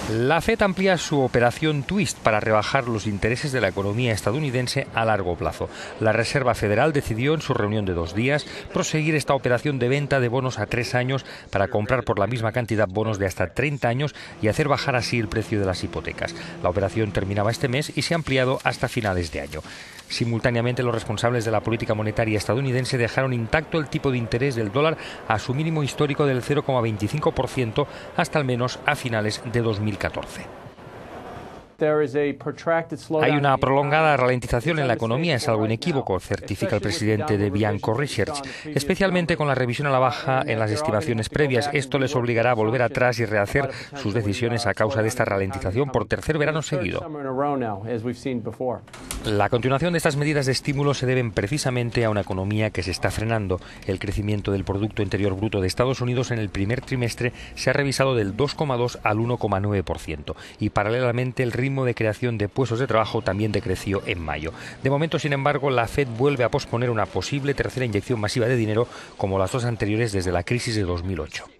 La Fed amplía su operación Twist para rebajar los intereses de la economía estadounidense a largo plazo. La Reserva Federal decidió en su reunión de 2 días proseguir esta operación de venta de bonos a 3 años para comprar por la misma cantidad bonos de hasta 30 años y hacer bajar así el precio de las hipotecas. La operación terminaba este mes y se ha ampliado hasta finales de año. Simultáneamente, los responsables de la política monetaria estadounidense dejaron intacto el tipo de interés del dólar a su mínimo histórico del 0,25% hasta al menos a finales de 2014. Hay una prolongada ralentización en la economía, es algo inequívoco, certifica el presidente de Bianco Research, especialmente con la revisión a la baja en las estimaciones previas. Esto les obligará a volver atrás y rehacer sus decisiones a causa de esta ralentización por tercer verano seguido. La continuación de estas medidas de estímulo se deben precisamente a una economía que se está frenando. El crecimiento del Producto Interior Bruto de Estados Unidos en el primer trimestre se ha revisado del 2,2 al 1,9% y paralelamente el ritmo de creación de puestos de trabajo también decreció en mayo. De momento, sin embargo, la Fed vuelve a posponer una posible tercera inyección masiva de dinero como las dos anteriores desde la crisis de 2008.